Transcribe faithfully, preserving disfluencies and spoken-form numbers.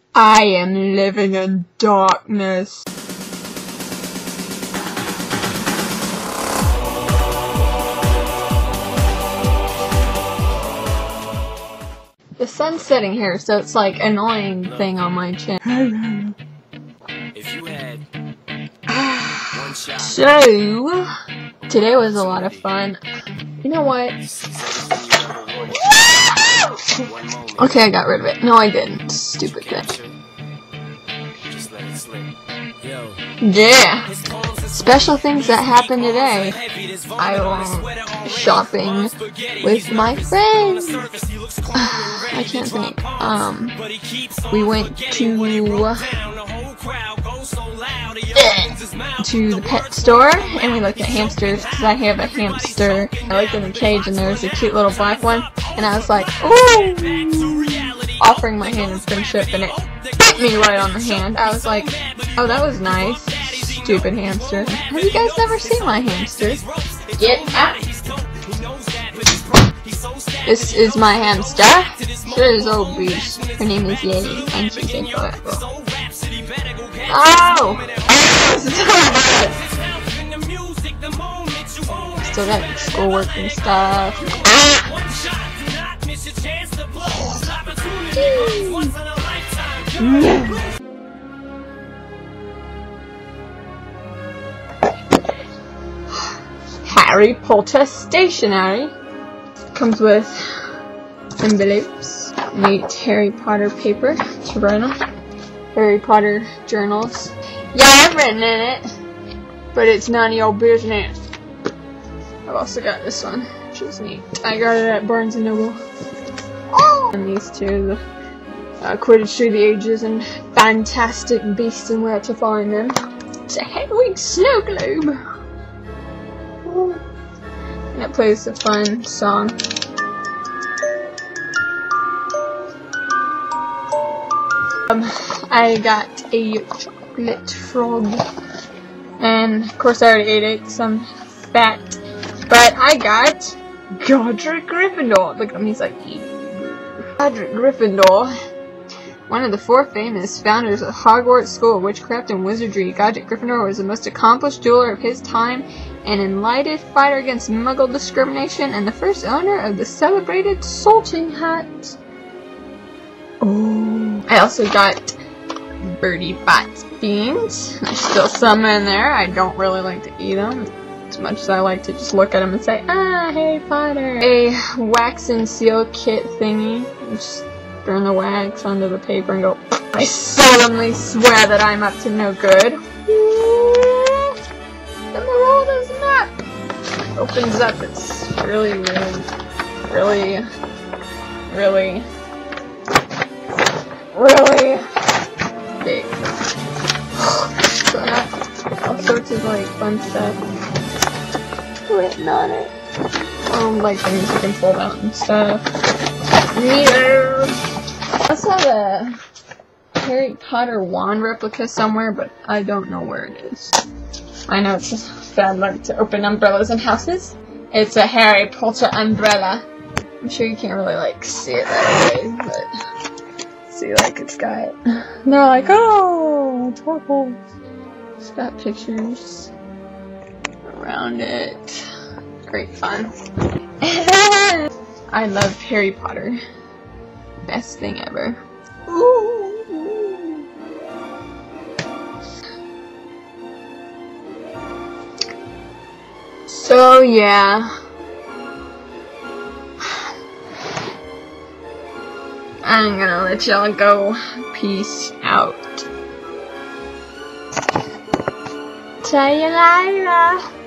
I am living in darkness. The sun's setting here, so it's like an annoying thing on my chin. If you had one shot. So, today was a lot of fun. You know what? Okay, I got rid of it. No, I didn't. Stupid thing. Just let it slip. Yo. Yeah. Special things that happened today. I went shopping with my friends. I can't think. Um, we went to to the pet store and we looked at hamsters because I have a hamster. I looked in the cage and there was a cute little black one, and I was like, ooh, offering my hand in friendship, and it bit me right on the hand. I was like, oh, that was nice. Stupid hamster. Have you guys never seen my hamster? Get out. This is my hamster. She is obese. Her name is Yeti, and she's adorable. Oh! Still got schoolwork and stuff. Harry Potter stationery. Comes with envelopes. Neat Harry Potter paper to write on. Harry Potter journals. Yeah, I've written in it, but it's none of your business. I've also got this one, which is neat. I got it at Barnes and Noble. Oh! And these two, the uh, Quidditch Through the Ages and Fantastic Beasts and Where to Find Them. It's a Hedwig snow globe. Oh. And it plays a fun song. Um, I got a chocolate frog, and of course I already ate it because I'm fat, but I got Godric Gryffindor. Look at him, he's like, Godric Gryffindor, one of the four famous founders of Hogwarts School of Witchcraft and Wizardry. Godric Gryffindor was the most accomplished jeweler of his time, an enlightened fighter against Muggle discrimination, and the first owner of the celebrated Sorting Hat. Oh. I also got Birdie Bot beans. There's still some in there. I don't really like to eat them as much as I like to just look at them and say, ah, Harry Potter. A wax and seal kit thingy. Just burn the wax onto the paper and go, I solemnly swear that I'm up to no good. The Marauder's map opens up. It's really, really, really, really, really big. So I got all sorts of like fun stuff written on it. Um, like things you can fold out and stuff. Yeah. I also have a Harry Potter wand replica somewhere, but I don't know where it is. I know it's a bad luck to open umbrellas in houses. It's a Harry Potter umbrella. I'm sure you can't really like see it that way, but see, like it's got. They're like, oh, it's purple. It's got pictures around it. Great fun. I love Harry Potter. Best thing ever. Ooh. So yeah, I'm gonna let y'all go. Peace out. Sayonara.